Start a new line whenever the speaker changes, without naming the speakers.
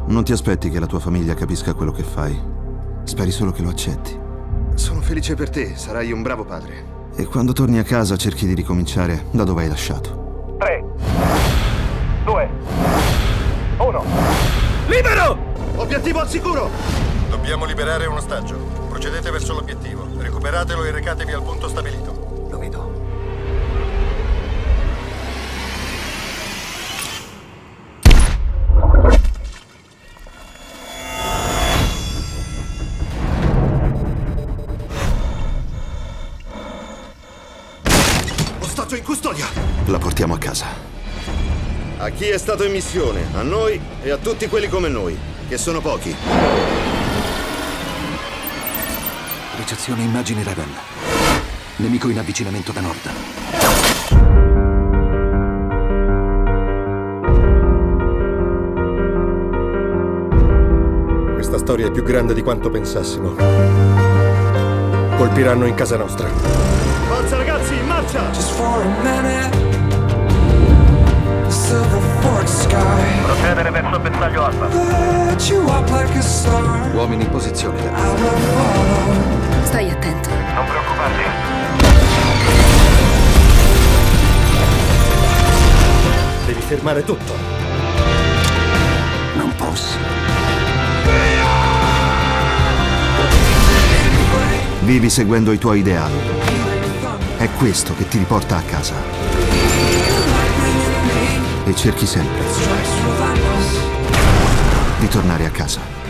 Non ti aspetti che la tua famiglia capisca quello che fai. Speri solo che lo accetti.
Sono felice per te, sarai un bravo padre.
E quando torni a casa cerchi di ricominciare da dove hai lasciato.
3, 2, 1.
Libero! Obiettivo al sicuro!
Dobbiamo liberare un ostaggio. Procedete verso l'obiettivo. Recuperatelo e recatevi al punto stabilito.
Lo vedo. Ostaggio in custodia!
La portiamo a casa.
A chi è stato in missione, a noi e a tutti quelli come noi, che sono pochi.
Ricezione immagini Rebel. Nemico in avvicinamento da nord.
Questa storia è più grande di quanto pensassimo. Colpiranno in casa nostra.
Forza ragazzi, in marcia!
Just for a minute, the silver fork sky
Procedere verso bersaglio Alfa.
lit you up like a star.
Uomini in posizione.
I will follow.
Stai attento.
Non preoccuparti.
Devi fermare tutto.
Non posso.
Vivi seguendo i tuoi ideali. È questo che ti riporta a casa. E cerchi sempre
Strikes relentless.
di tornare a casa.